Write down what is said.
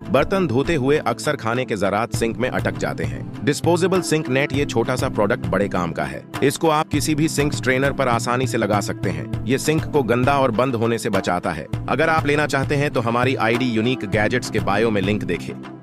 बर्तन धोते हुए अक्सर खाने के ज़रात सिंक में अटक जाते हैं। डिस्पोजेबल सिंक नेट ये छोटा सा प्रोडक्ट बड़े काम का है। इसको आप किसी भी सिंक स्ट्रेनर पर आसानी से लगा सकते हैं। ये सिंक को गंदा और बंद होने से बचाता है। अगर आप लेना चाहते हैं तो हमारी आईडी यूनिक गैजेट्स के बायो में लिंक देखें।